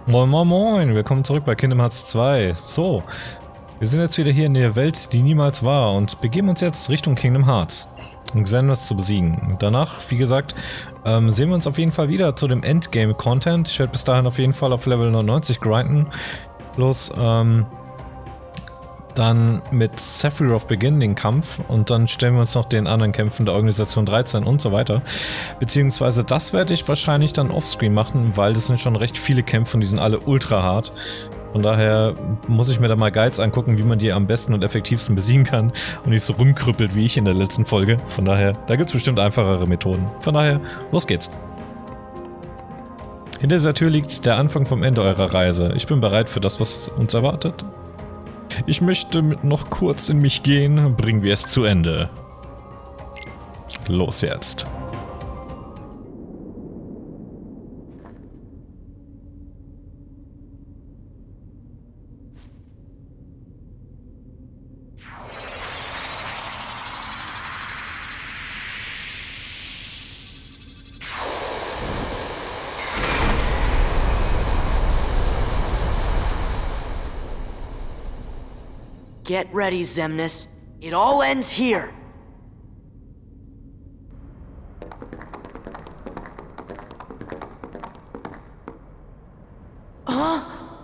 Moin Moin Moin, willkommen zurück bei Kingdom Hearts 2. So, wir sind jetzt wieder hier in der Welt, die niemals war und begeben uns jetzt Richtung Kingdom Hearts, um Xandos zu besiegen. Danach, wie gesagt, sehen wir uns auf jeden Fall wieder zu dem Endgame-Content. Ich werde bis dahin auf jeden Fall auf Level 99 grinden. Plus, dann mit Sephiroth beginnen den Kampf und dann stellen wir uns noch den anderen Kämpfen der Organisation 13 und so weiter. Beziehungsweise das werde ich wahrscheinlich dann offscreen machen, weil das sind schon recht viele Kämpfe und die sind alle ultra hart. Von daher muss ich mir da mal Guides angucken, wie man die am besten und effektivsten besiegen kann und nicht so rumkrüppelt wie ich in der letzten Folge. Von daher, da gibt es bestimmt einfachere Methoden. Von daher, los geht's. Hinter dieser Tür liegt der Anfang vom Ende eurer Reise. Ich bin bereit für das, was uns erwartet. Ich möchte noch kurz in mich gehen, bringen wir es zu Ende. Los jetzt. Get ready, Xemnas. It all ends here. Huh?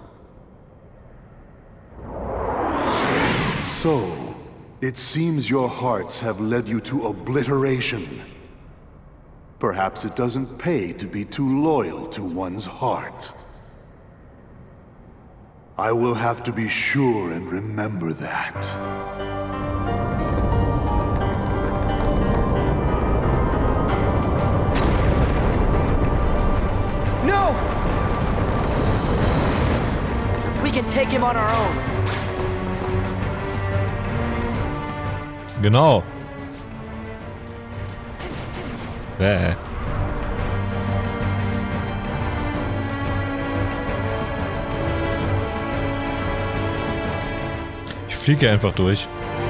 So, it seems your hearts have led you to obliteration. Perhaps it doesn't pay to be too loyal to one's heart. I will have to be sure and remember that. No! We can take him on our own. Genau. Ich fliege einfach durch.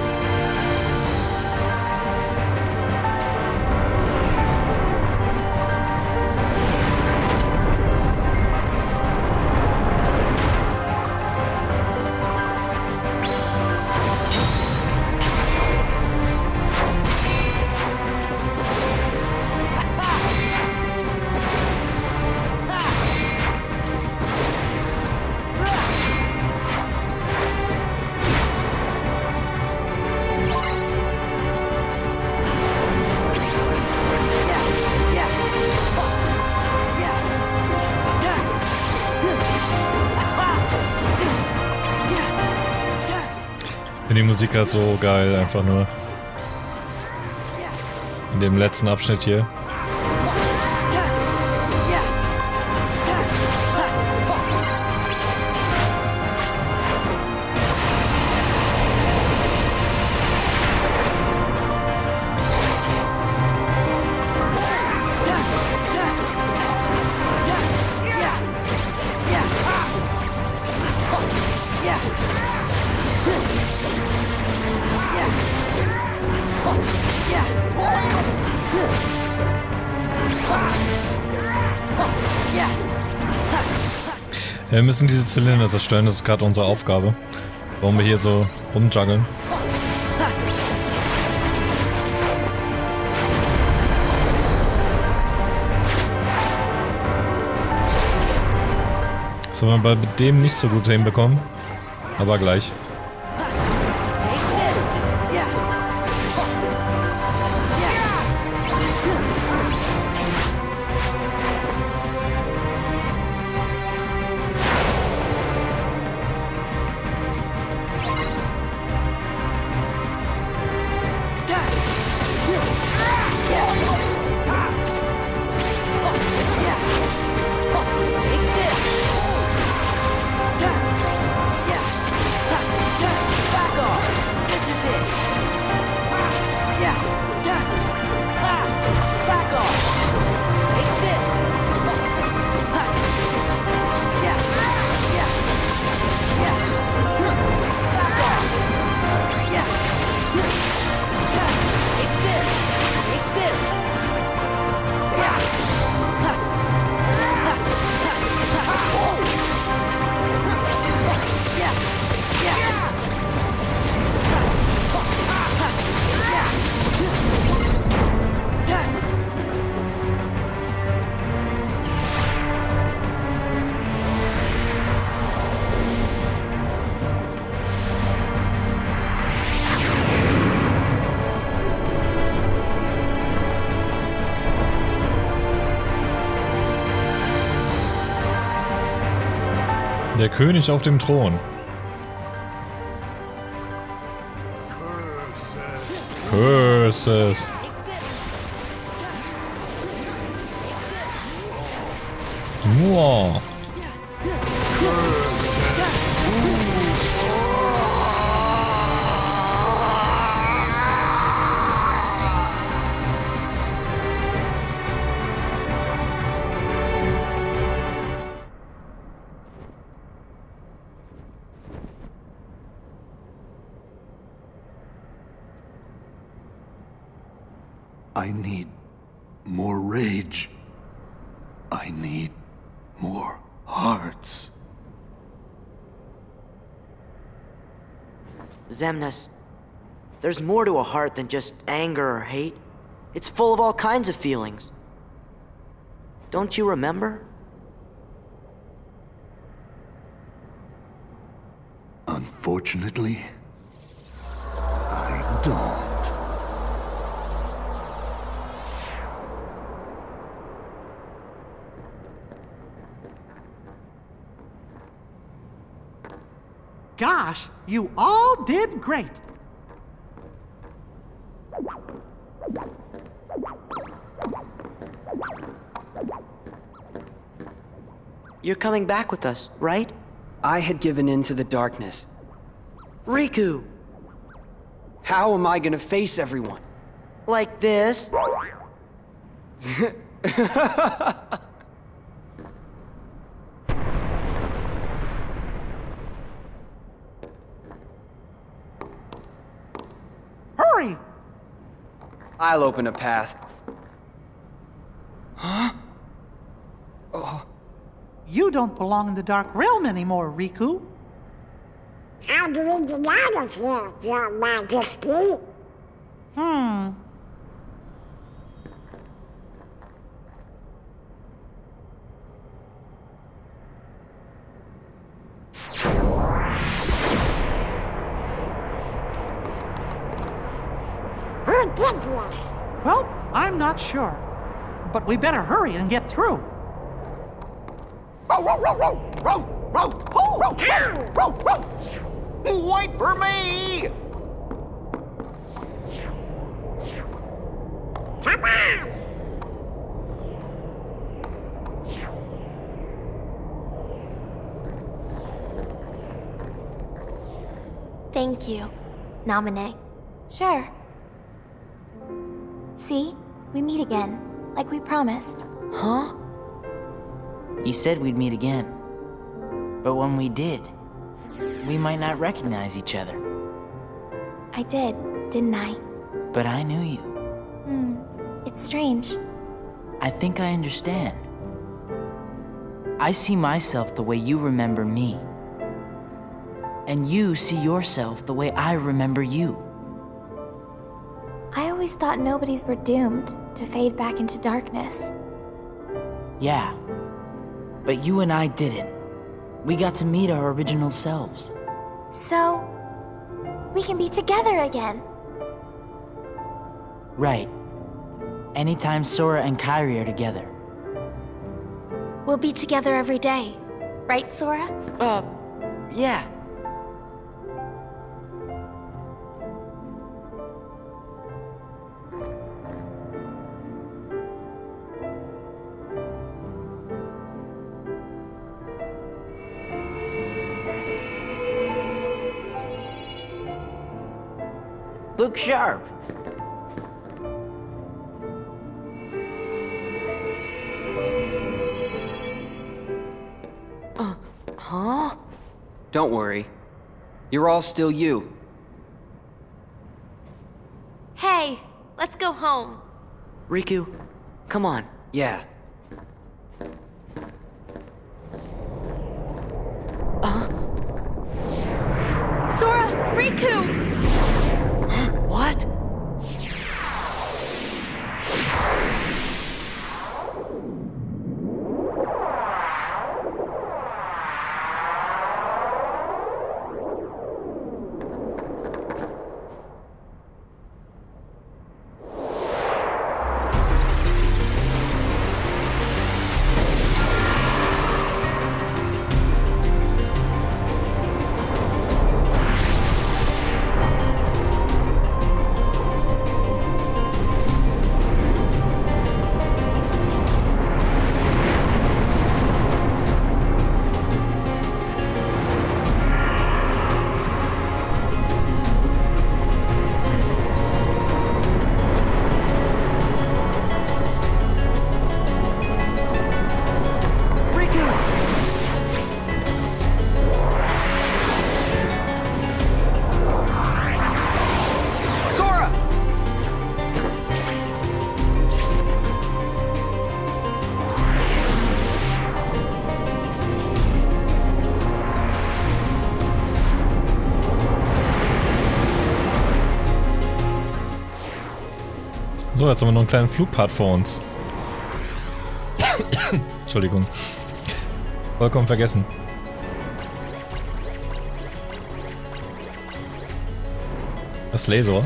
Die Musik halt so geil, einfach nur. In dem letzten Abschnitt hier. Wir müssen diese Zylinder zerstören, das ist gerade unsere Aufgabe. Warum wir hier so rumjuggeln. Das haben wir bei dem nicht so gut hinbekommen. Aber gleich. Der König auf dem Thron. Curses. Wow. I need more rage. I need more hearts. Xemnas, there's more to a heart than just anger or hate. It's full of all kinds of feelings. Don't you remember? Unfortunately, I don't. Gosh, you all did great. You're coming back with us, right? I had given in to the darkness. Riku! How am I gonna face everyone? Like this? Hurry! I'll open a path. Huh? Oh. You don't belong in the Dark Realm anymore, Riku. How do we get out of here, Your Majesty? Ridiculous. Well, I'm not sure. But we better hurry and get through. Wait for me! Come on! Thank you, Naminé. Sure. See? We meet again, like we promised. Huh? You said we'd meet again. But when we did, we might not recognize each other. I did, didn't I? But I knew you. It's strange. I think I understand. I see myself the way you remember me. And you see yourself the way I remember you. I always thought nobodies were doomed to fade back into darkness. Yeah. But you and I didn't. We got to meet our original selves. So, we can be together again. Right. Anytime Sora and Kairi are together. We'll be together every day. Right, Sora? Yeah. Look sharp. Huh? Don't worry. You're all still you. Hey, let's go home. Riku, come on. Yeah. Sora! Riku! What? So, jetzt haben wir noch einen kleinen Flugpart vor uns. Entschuldigung. Vollkommen vergessen. Das Laser.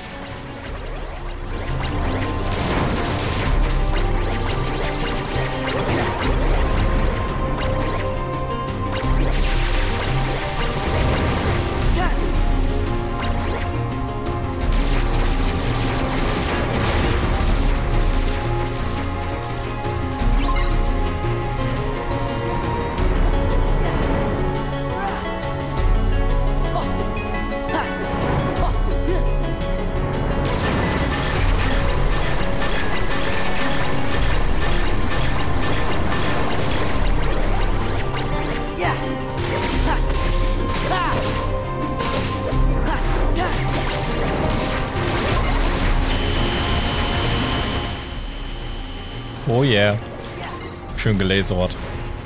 Oh yeah. Schön gelasert.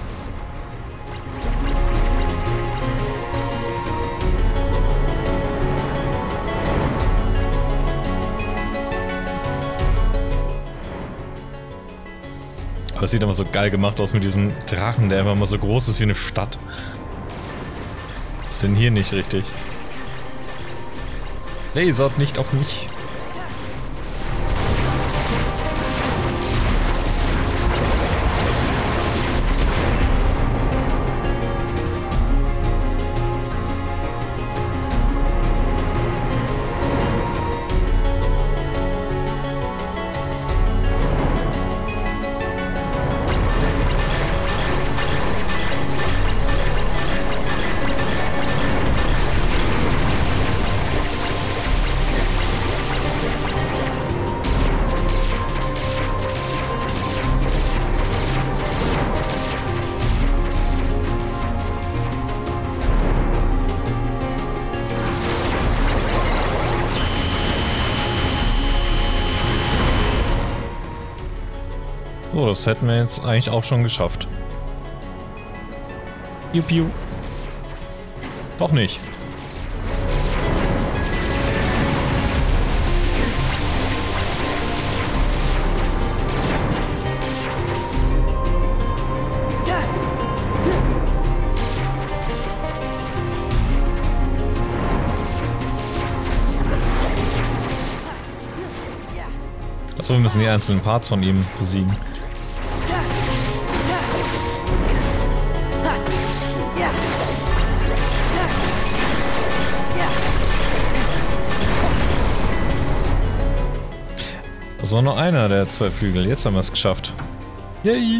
Aber es sieht immer so geil gemacht aus mit diesem Drachen, der immer mal so groß ist wie eine Stadt. Was ist denn hier nicht richtig? Lasert nicht auf mich. So, das hätten wir jetzt eigentlich auch schon geschafft. Piu, piu. Doch nicht. Achso, wir müssen die einzelnen Parts von ihm besiegen. Das war nur einer der 2 Flügel. Jetzt haben wir es geschafft. Yay!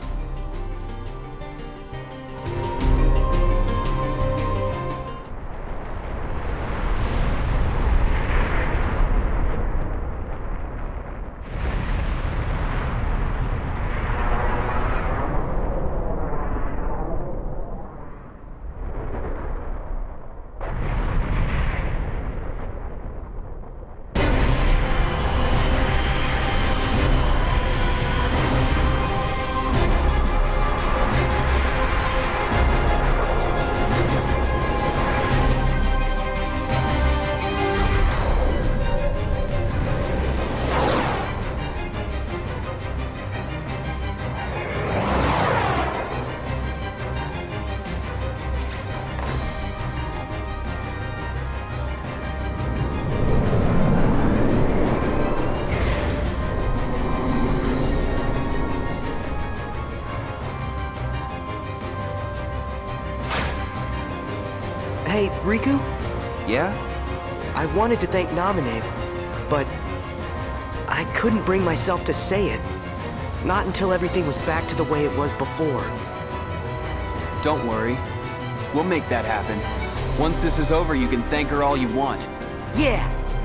Hey, Riku? Yeah? I wanted to thank Naminé, but I couldn't bring myself to say it. Not until everything was back to the way it was before. Don't worry. We'll make that happen. Once this is over, you can thank her all you want. Yeah!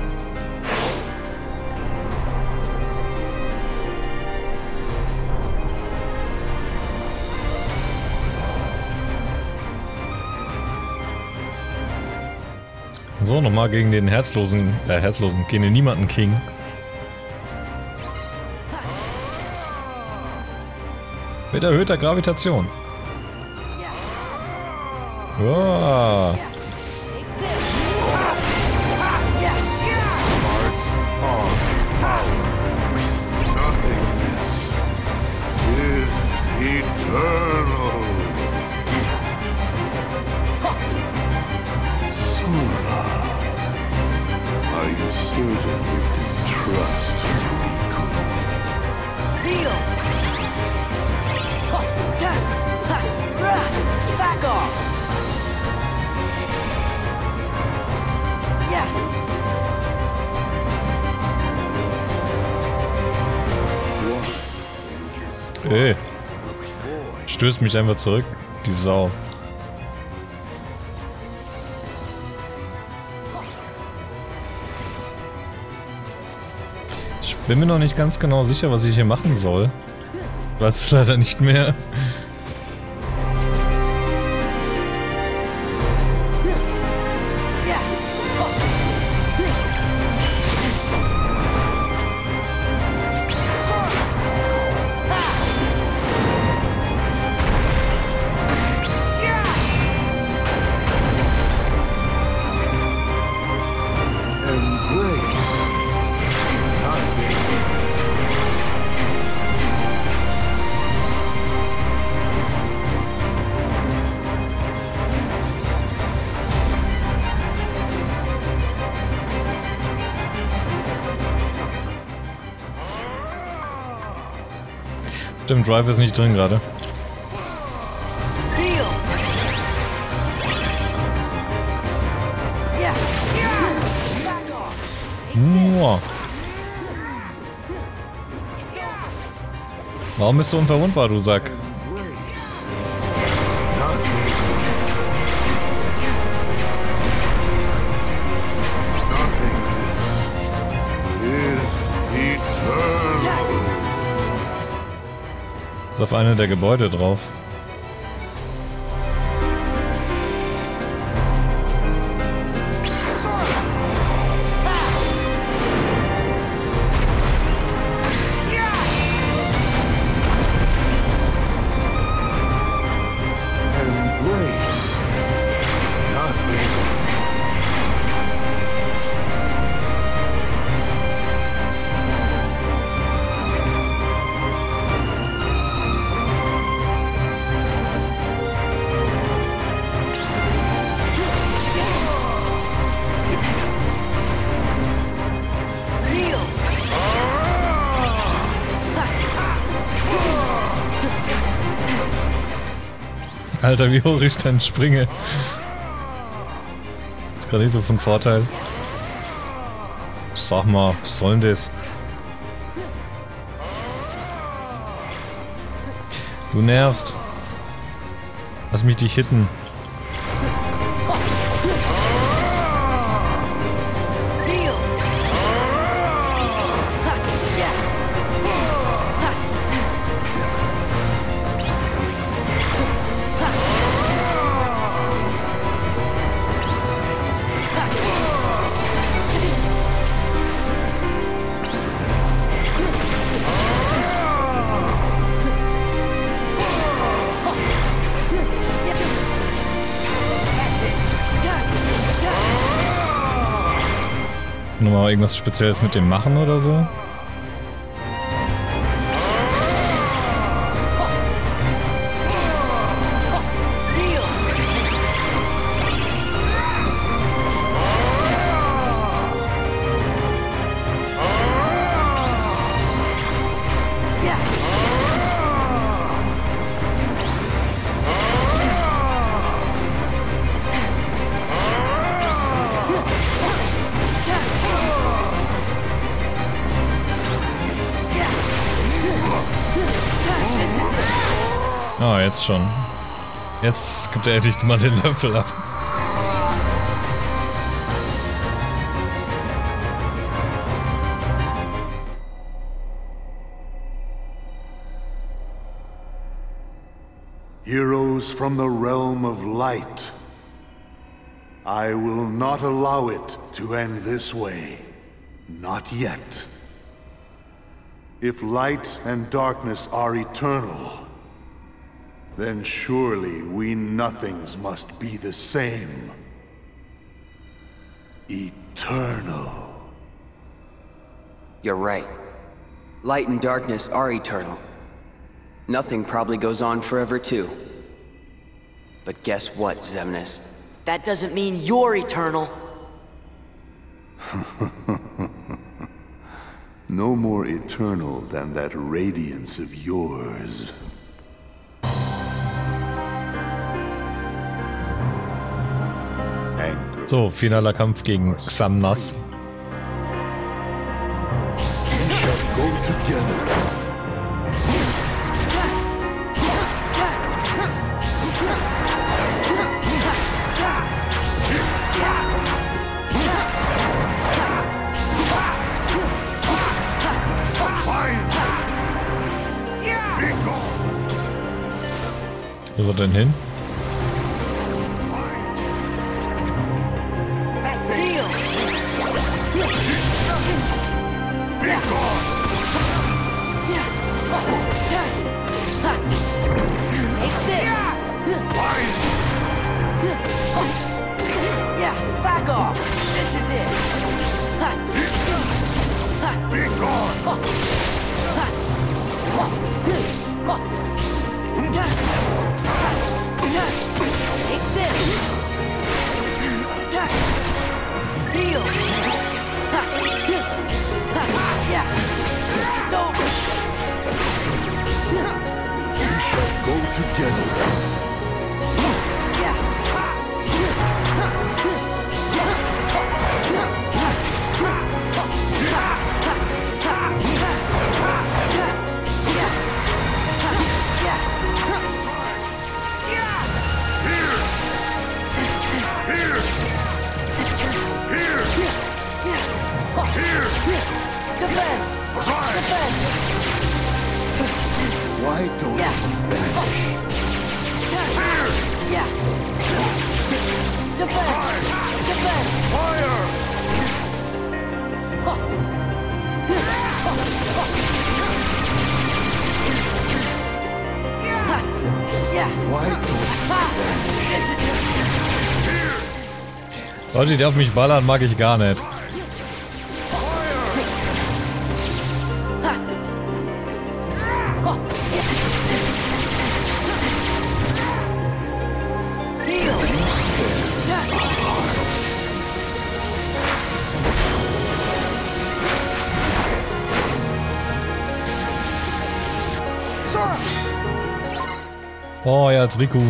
So, nochmal gegen den gegen den Niemanden King. Mit erhöhter Gravitation. Wow. Hearts of power. eternal. Sora, are you certain you can trust Riku? Heal! Back off! Yeah! Ey. Stößt mich einfach zurück, die Sau. Ich bin mir noch nicht ganz genau sicher, was ich hier machen soll. Ich weiß es leider nicht mehr. Stimmt, Drive ist nicht drin gerade. Warum bist du unverwundbar, du Sack? Ist auf eine der Gebäude drauf. Alter, wie hoch ich denn springe. Ist gerade nicht so von Vorteil. Sag mal, was soll denn das? Du nervst. Lass mich dich hitten. Nochmal irgendwas Spezielles mit dem machen oder so? Ah, jetzt schon. Jetzt gibt er endlich mal den Löffel ab. Heroes from the realm of light. I will not allow it to end this way. Not yet. If light and darkness are eternal, then surely we nothings must be the same. Eternal. You're right. Light and darkness are eternal. Nothing probably goes on forever too. But guess what, Xemnas? That doesn't mean you're eternal. No more eternal than that radiance of yours. Anger. So, finaler Kampf gegen Xemnas. We shall go together. Wo ist er denn hin? Back off! This is it! Be gone! Take this! Heal! Yeah! It's over! We shall go together. Yeah! Why don't you vanish? Yeah! Defense! Defense! Fire! Yeah! Why don't you Leute, die auf mich ballern, mag ich gar nicht. Oh, ja, als Riku.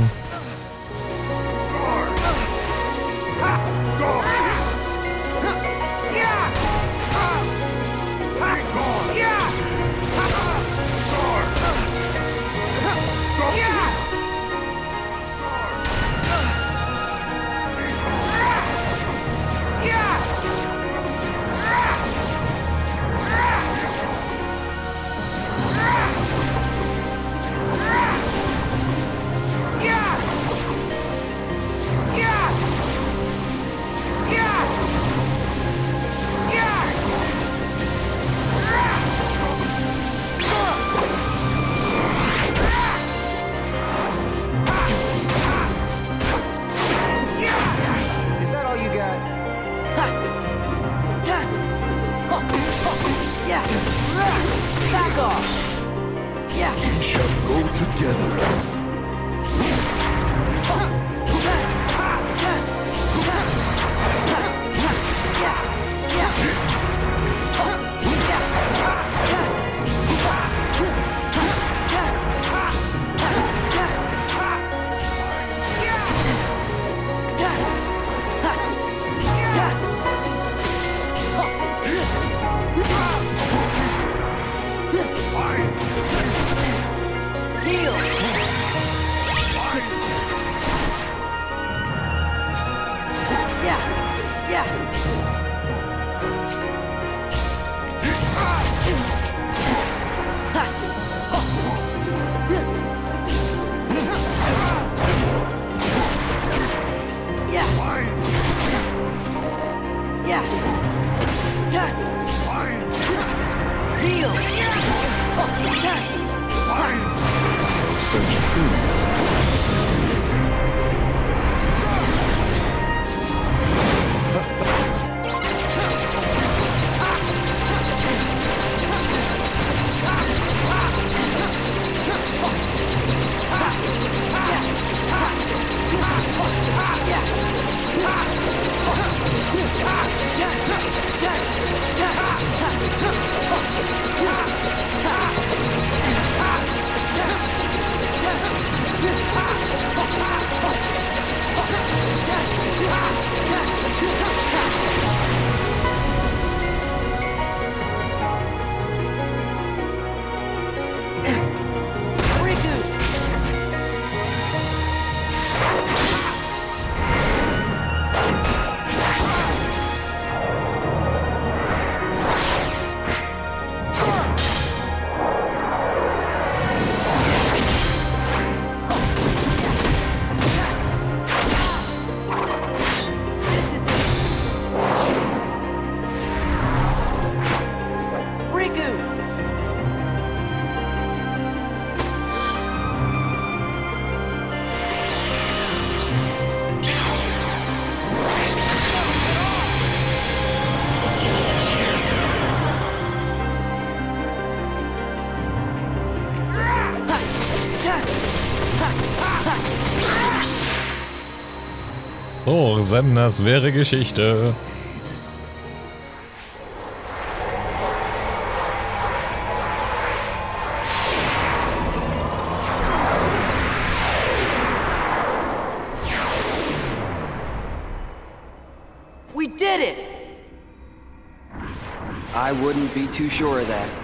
Oh, Senders wäre Geschichte. We did it! I wouldn't be too sure of that.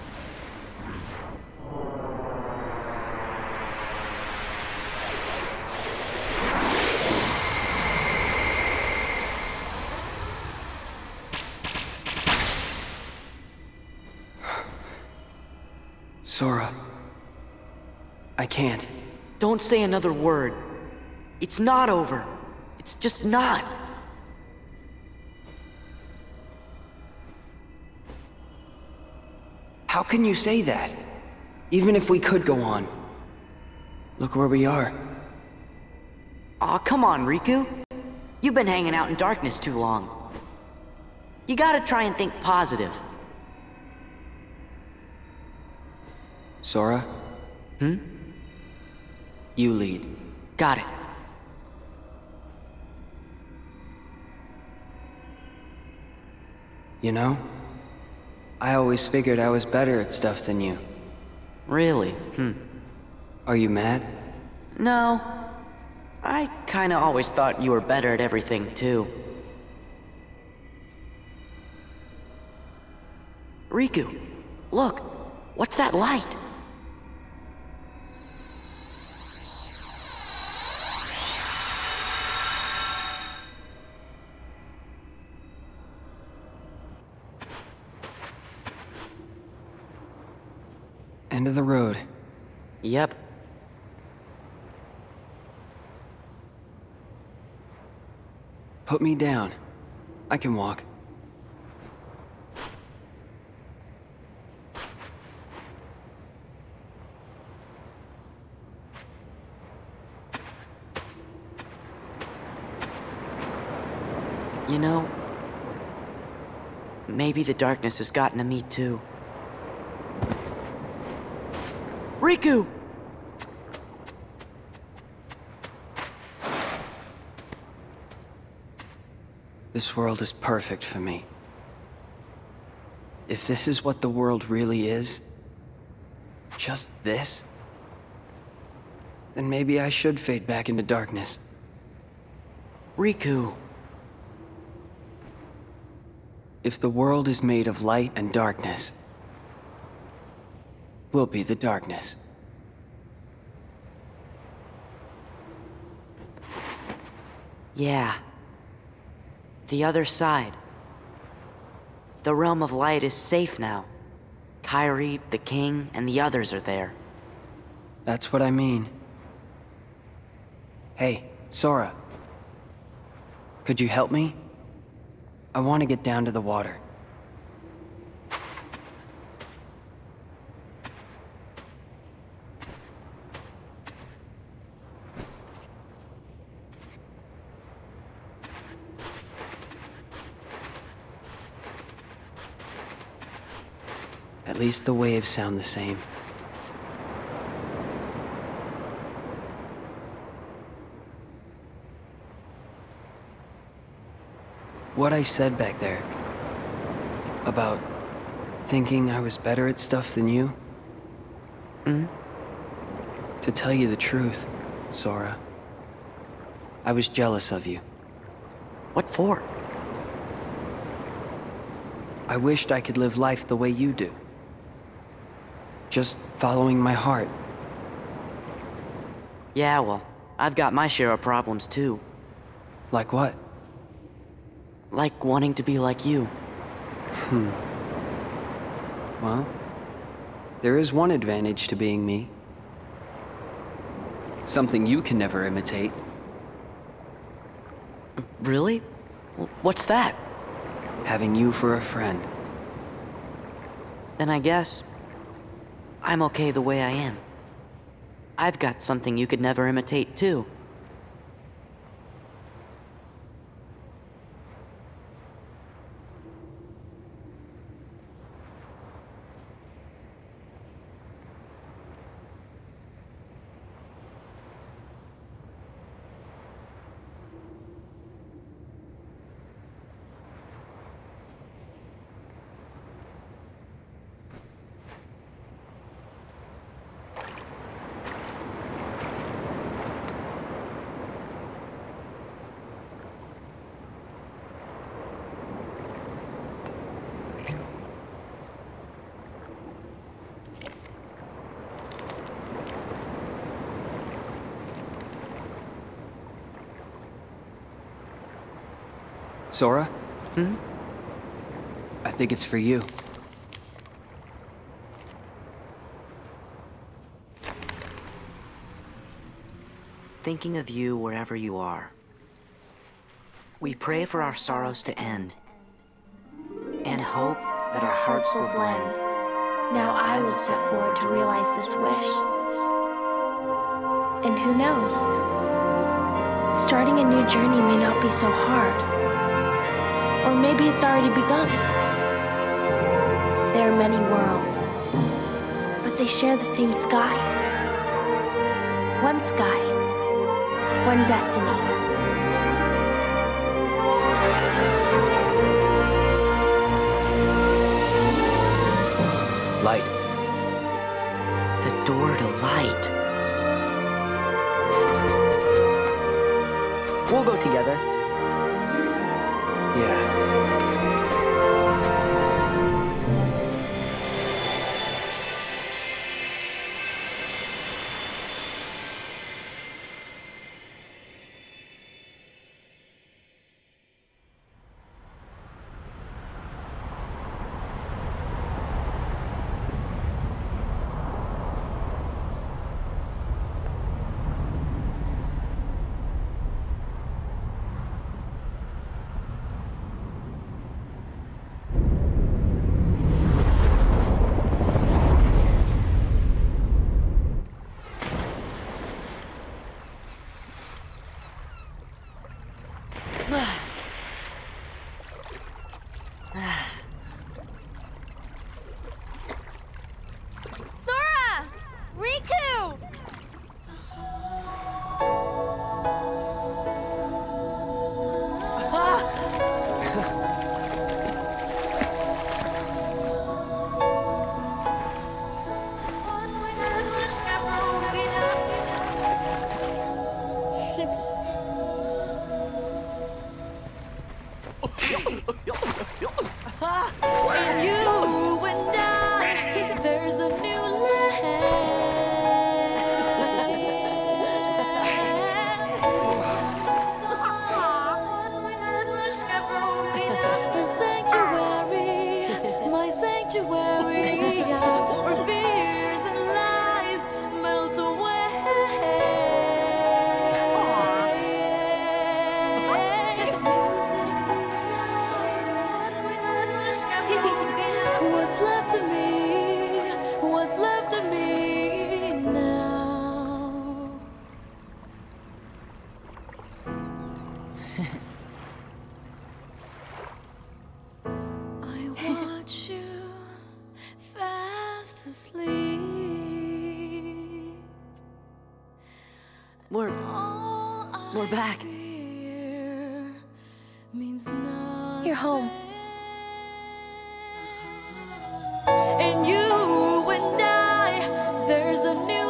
Sora. I can't. Don't say another word. It's not over. It's just not. How can you say that? Even if we could go on. Look where we are. Aw, come on, Riku. You've been hanging out in darkness too long. You gotta try and think positive. Sora? You lead. Got it. You know, I always figured I was better at stuff than you. Really? Are you mad? No. I kinda always thought you were better at everything, too. Riku, look. What's that light? End of the road. Yep. Put me down. I can walk. You know, maybe the darkness has gotten to me too. Riku! This world is perfect for me. If this is what the world really is, just this, then maybe I should fade back into darkness. Riku. If the world is made of light and darkness, we'll be the darkness. Yeah. The other side. The realm of light is safe now. Kairi, the king, and the others are there. That's what I mean. Hey, Sora. Could you help me? I want to get down to the water. At least the waves sound the same. What I said back there, about thinking I was better at stuff than you? To tell you the truth, Sora, I was jealous of you. What for? I wished I could live life the way you do. Just following my heart. Yeah, well, I've got my share of problems too. Like what? Like wanting to be like you. Well, there is one advantage to being me. Something you can never imitate. Really? What's that? Having you for a friend. Then I guess I'm okay the way I am. I've got something you could never imitate too. Sora? I think it's for you. Thinking of you wherever you are. We pray for our sorrows to end, and hope that our hearts will blend. Now I will step forward to realize this wish. And who knows? Starting a new journey may not be so hard. Or maybe it's already begun. There are many worlds, but they share the same sky. One sky, one destiny. Light. The door to light. We'll go together. Yeah. Sora! Riku! We're back. You're home. And you and I, there's a new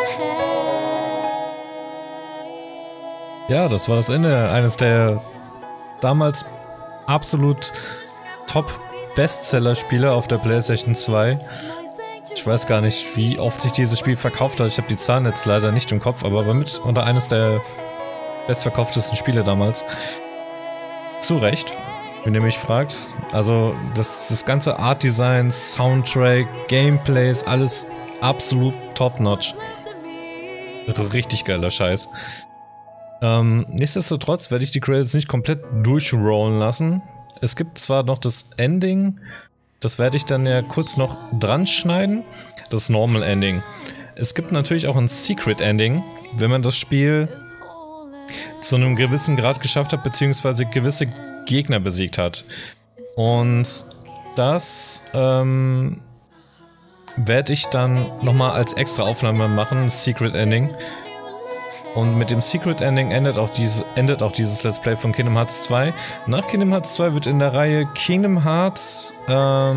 land. Ja, das war das Ende eines der damals absolut Top-Bestseller-Spiele auf der PlayStation 2. Ich weiß gar nicht, wie oft sich dieses Spiel verkauft hat. Ich habe die Zahlen jetzt leider nicht im Kopf, aber war mit unter eines der bestverkauftesten Spiele damals. Zu Recht, wenn ihr mich fragt. Also das ganze Art-Design, Soundtrack, Gameplays, alles absolut top-notch. Richtig geiler Scheiß. Nichtsdestotrotz werde ich die Credits nicht komplett durchrollen lassen. Es gibt zwar noch das Ending, das werde ich dann ja kurz noch dran schneiden. Das Normal Ending. Es gibt natürlich auch ein Secret Ending, wenn man das Spiel zu einem gewissen Grad geschafft hat, beziehungsweise gewisse Gegner besiegt hat. Und das werde ich dann nochmal als extra Aufnahme machen, Secret Ending. Und mit dem Secret Ending endet auch dieses Let's Play von Kingdom Hearts 2. Nach Kingdom Hearts 2 wird in der Reihe Kingdom Hearts, lass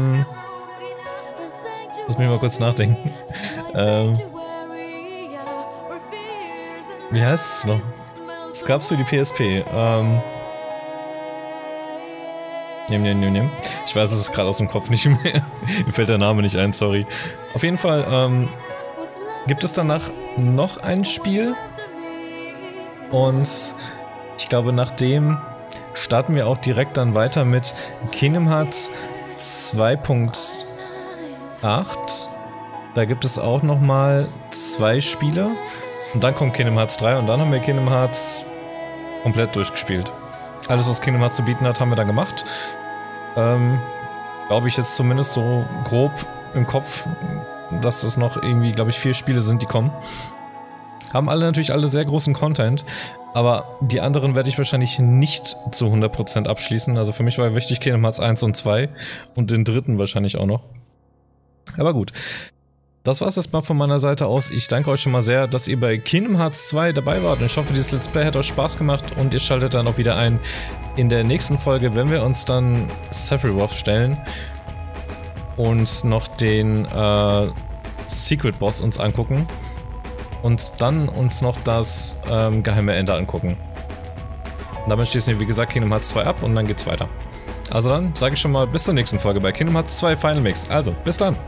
mich mal kurz nachdenken. Wie heißt es noch? Es gab's für die PSP. Ich weiß es gerade aus dem Kopf nicht mehr. Mir fällt der Name nicht ein, sorry. Auf jeden Fall gibt es danach noch ein Spiel. Und ich glaube, nachdem starten wir auch direkt dann weiter mit Kingdom Hearts 2.8. Da gibt es auch nochmal 2 Spiele. Und dann kommt Kingdom Hearts 3 und dann haben wir Kingdom Hearts komplett durchgespielt. Alles, was Kingdom Hearts zu bieten hat, haben wir dann gemacht. Glaube ich jetzt zumindest so grob im Kopf, dass es noch irgendwie, glaube ich, 4 Spiele sind, die kommen. Haben alle natürlich alle sehr großen Content, aber die anderen werde ich wahrscheinlich nicht zu 100% abschließen. Also für mich war wichtig Kingdom Hearts 1 und 2 und den dritten wahrscheinlich auch noch. Aber gut. Das war es erstmal von meiner Seite aus. Ich danke euch schon mal sehr, dass ihr bei Kingdom Hearts 2 dabei wart. Und ich hoffe, dieses Let's Play hat euch Spaß gemacht und ihr schaltet dann auch wieder ein in der nächsten Folge, wenn wir uns dann Sephiroth stellen und noch den Secret Boss uns angucken und dann uns noch das geheime Ende angucken. Und damit schließen wir, wie gesagt, Kingdom Hearts 2 ab und dann geht's weiter. Also dann sage ich schon mal bis zur nächsten Folge bei Kingdom Hearts 2 Final Mix. Also, bis dann!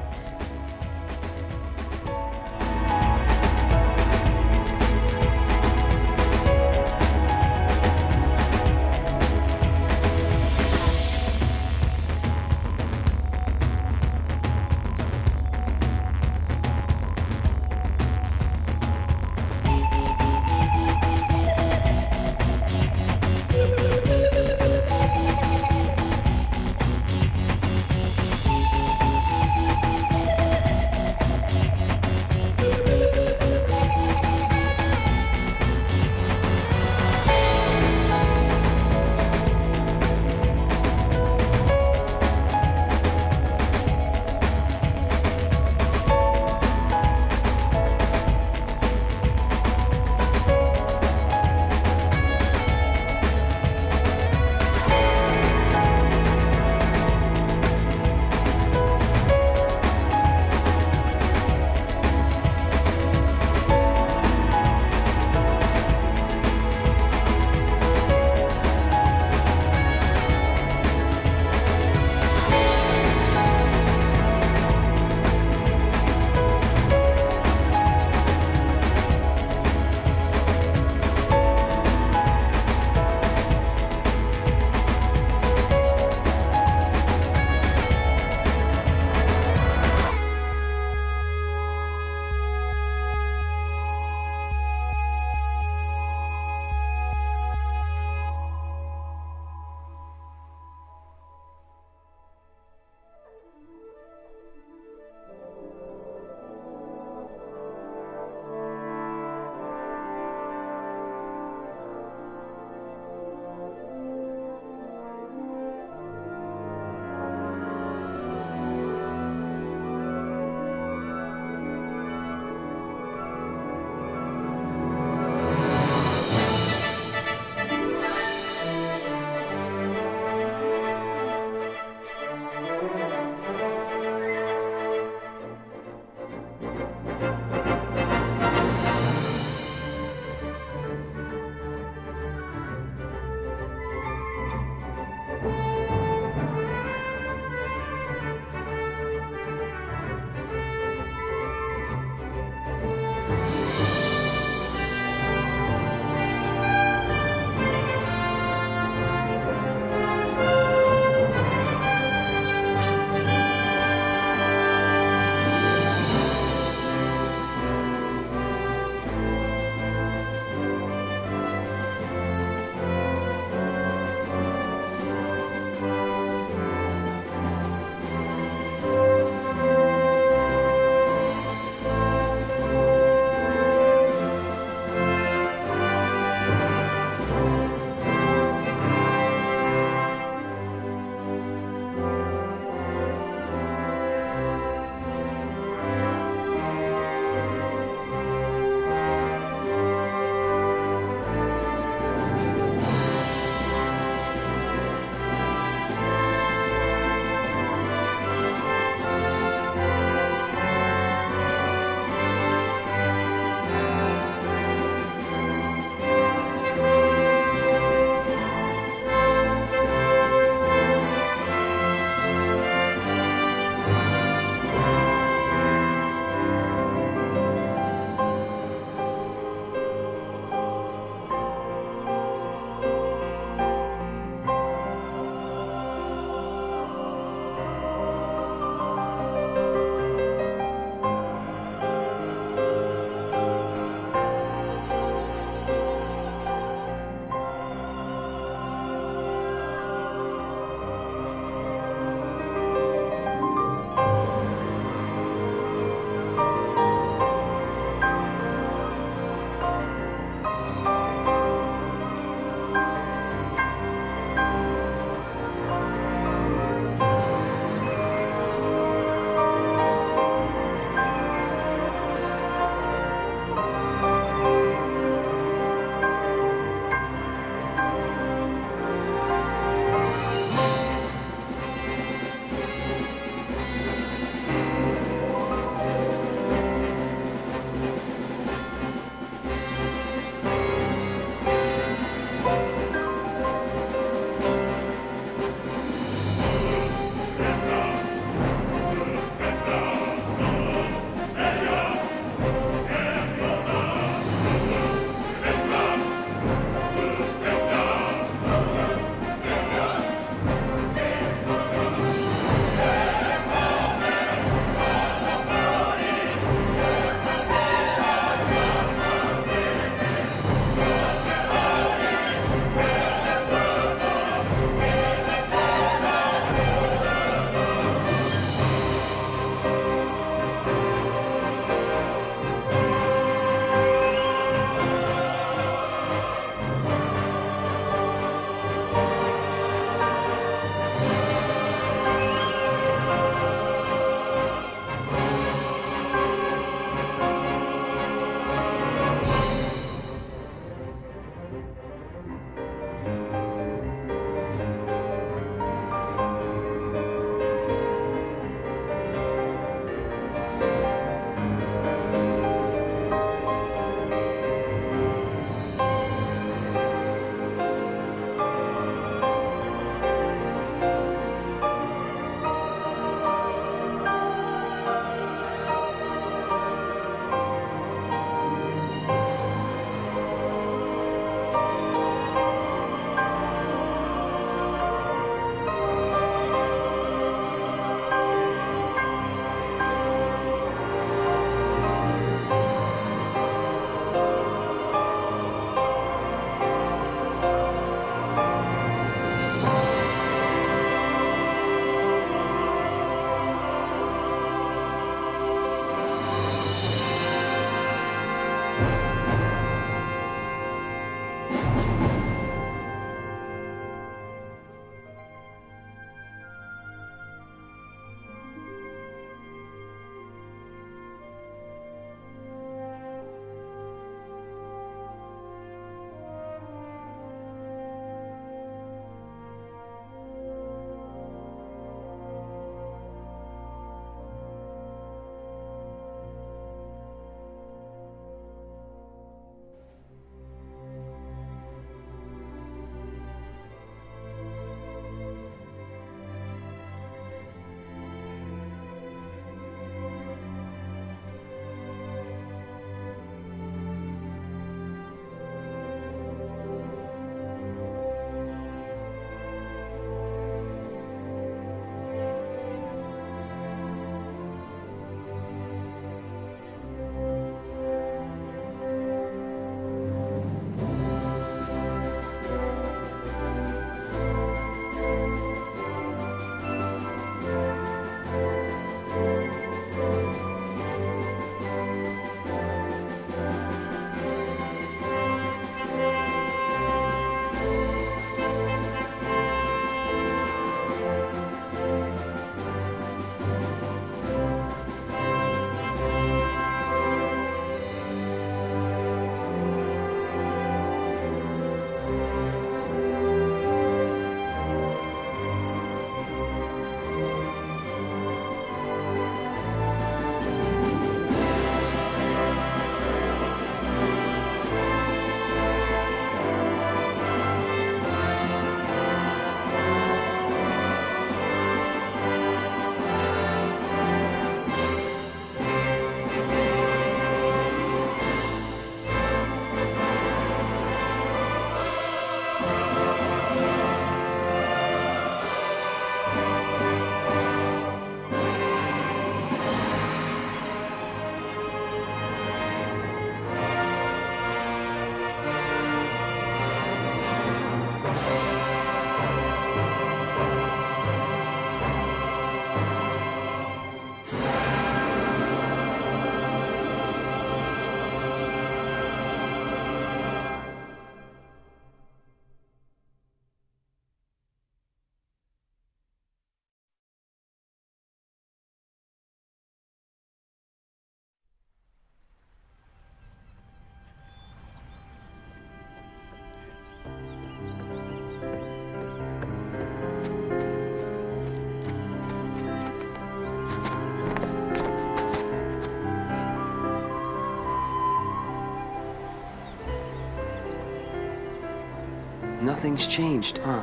Nothing's changed, huh?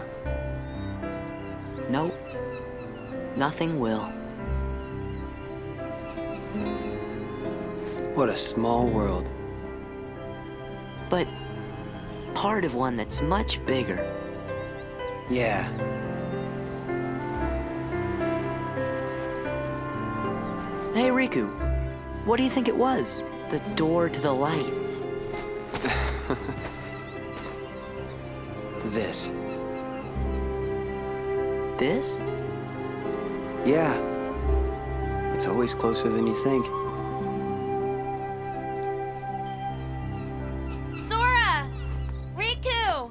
Nope. Nothing will. What a small world. But part of one that's much bigger. Yeah. Hey, Riku. What do you think it was? The door to the light. This. This? Yeah. It's always closer than you think. Sora! Riku!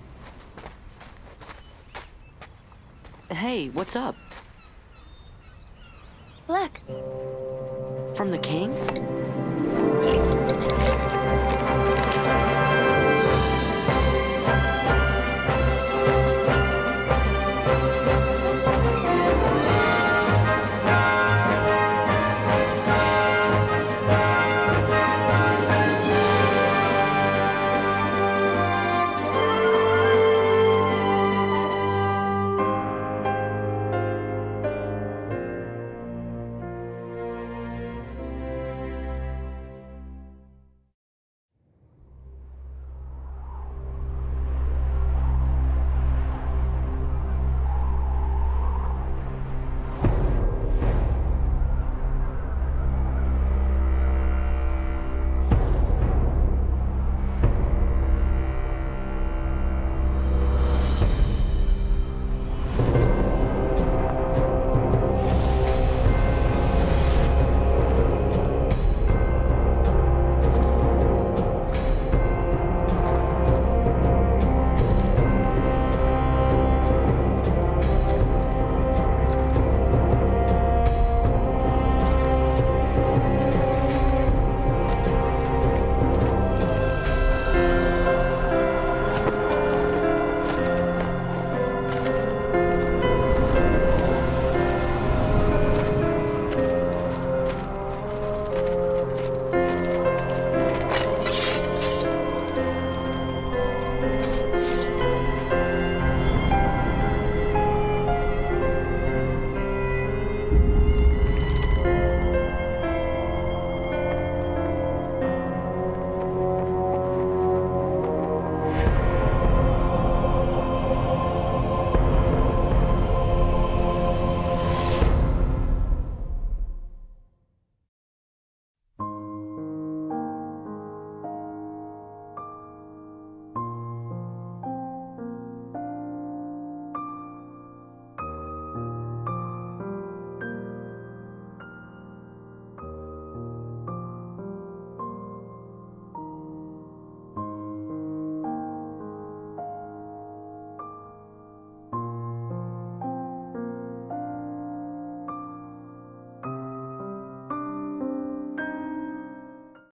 Hey, what's up? Look, From the king?